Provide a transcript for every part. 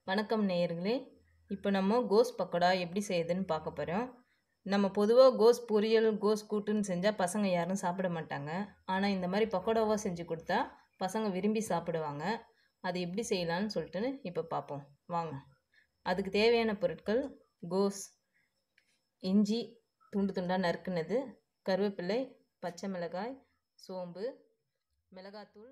வணக்கம் நேயர்களே. இப்போ நம்ம கோஸ் பக்கோடா எப்படி செய்யுதுன்னு பார்க்க போகிறோம். நம்ம பொதுவாக கோஸ் பொரியல், கோஸ் கூட்டுன்னு செஞ்சால் பசங்க யாரும் சாப்பிட மாட்டாங்க. ஆனால் இந்த மாதிரி பக்கோடாவாக செஞ்சு கொடுத்தா பசங்க விரும்பி சாப்பிடுவாங்க. அது எப்படி செய்யலான்னு சொல்லிட்டு இப்போ பார்ப்போம் வாங்க. அதுக்கு தேவையான பொருட்கள்: கோஸ், இஞ்சி துண்டு துண்டாக நறுக்குனது, கருவேப்பிலை, பச்சை மிளகாய், சோம்பு, மிளகாத்தூள்,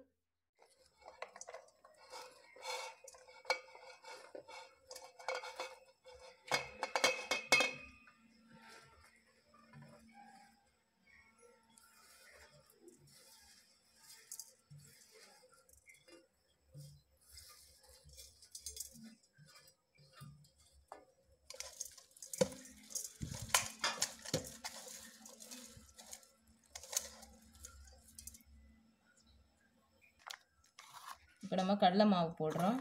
இப்போ நம்ம கடலை மாவு போடுறோம்.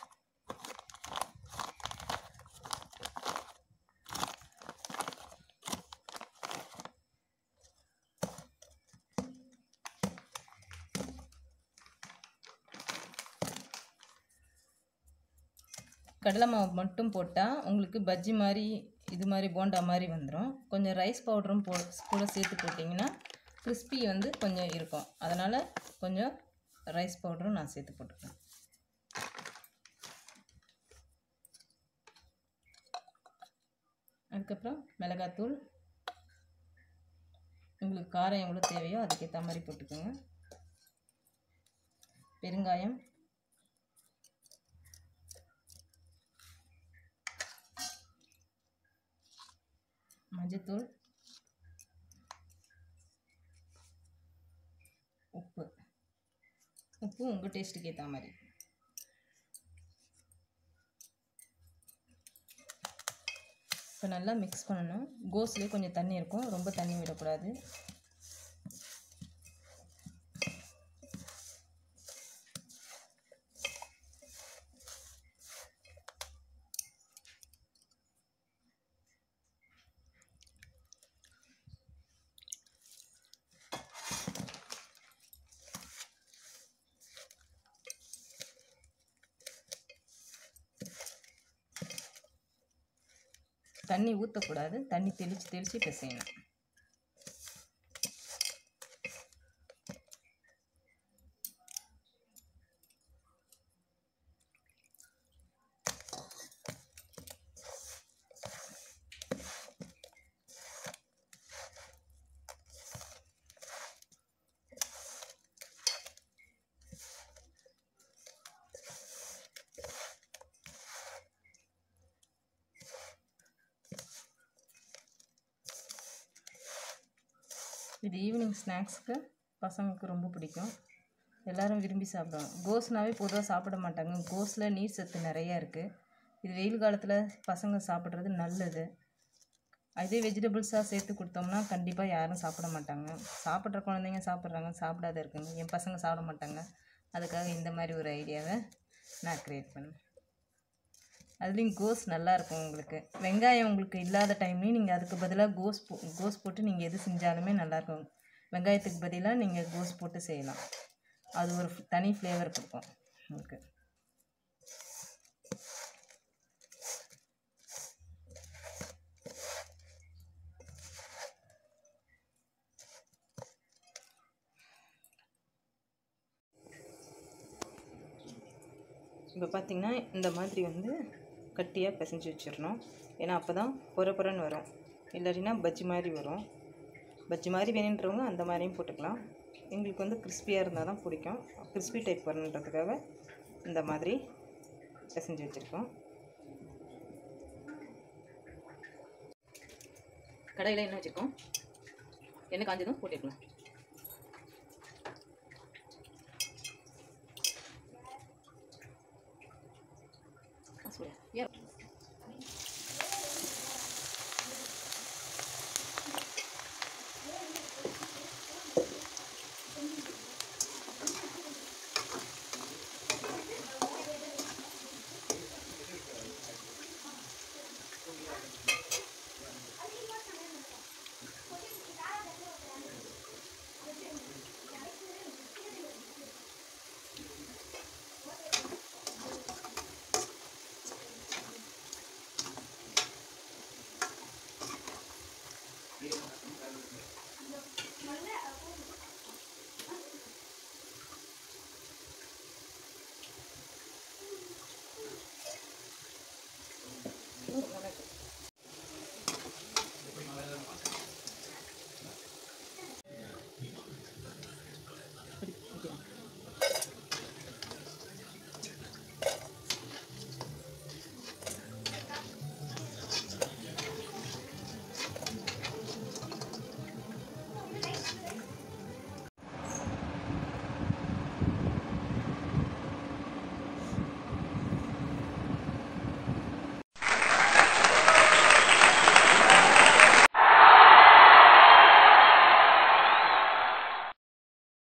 கடலை மாவு மட்டும் போட்டால் உங்களுக்கு பஜ்ஜி மாதிரி இது மாதிரி போண்டா மாதிரி வந்துடும். கொஞ்சம் ரைஸ் பவுடரும் கூட சேர்த்து போட்டிங்கன்னா கிறிஸ்பி கொஞ்சம் இருக்கும். அதனால் கொஞ்சம் ரைஸ் பவுடரும் நான் சேர்த்து போட்டுக்கிறேன். அதுக்கப்புறம் மிளகாத்தூள், உங்களுக்கு காரம் எவ்வளோ தேவையோ அதுக்கேற்ற மாதிரி போட்டுக்கோங்க. பெருங்காயம், மஞ்சத்தூள், உப்பு உங்கள் டேஸ்ட்டுக்கு ஏற்ற மாதிரி. இப்போ நல்லா மிக்ஸ் பண்ணணும். கோஸ்லேயே கொஞ்சம் தண்ணி இருக்கும், ரொம்ப தண்ணி விடக்கூடாது. தண்ணி ஊற்றக்கூடாது, தண்ணி தெளித்து பிசையணும். இது ஈவினிங் ஸ்நாக்ஸ்க்கு பசங்களுக்கு ரொம்ப பிடிக்கும், எல்லோரும் விரும்பி சாப்பிடுவாங்க. கோஸ்னாவே பொதுவாக சாப்பிட மாட்டாங்க. கோஸில் நீர் சத்து நிறையா இருக்குது. இது வெயில் காலத்தில் பசங்க சாப்பிட்றது நல்லது. அதே வெஜிடபிள்ஸாக சேர்த்து கொடுத்தோம்னா கண்டிப்பாக யாரும் சாப்பிட மாட்டாங்க. சாப்பிட்ற குழந்தைங்க சாப்பிட்றாங்க, சாப்பிடாத இருக்குங்க. என் பசங்க சாப்பிட மாட்டாங்க. அதுக்காக இந்த மாதிரி ஒரு ஐடியாவை நான் க்ரியேட் பண்ணேன். அதுலேயும் கோஸ் நல்லாயிருக்கும். உங்களுக்கு வெங்காயம் உங்களுக்கு இல்லாத டைம்லேயும் நீங்கள் அதுக்கு பதிலாக கோஸ் போட்டு நீங்கள் எது செஞ்சாலுமே நல்லாயிருக்கும். வெங்காயத்துக்கு பதிலாக நீங்கள் கோஸ் போட்டு செய்யலாம். அது ஒரு தனி ஃப்ளேவர் கொடுக்கும் உங்களுக்கு. இப்போ பார்த்திங்கன்னா இந்த மாதிரி கட்டியாக பிசைஞ்சு வச்சிடணும். ஏன்னா அப்போ தான் பொறன்னு வரும், இல்லாட்டினா பஜ்ஜி மாதிரி வரும். பஜ்ஜி மாதிரி வேணுன்றவங்க அந்த மாதிரியும் போட்டுக்கலாம். எங்களுக்கு கிறிஸ்பியாக இருந்தால் தான் பிடிக்கும். கிறிஸ்பி டைப் வரணுன்றதுக்காக இந்த மாதிரி பிசைஞ்சு வச்சுருக்கோம். கடையில் எண்ணெய் வச்சுருக்கோம். எண்ணெய் காஞ்சதும் போட்டுக்கலாம்.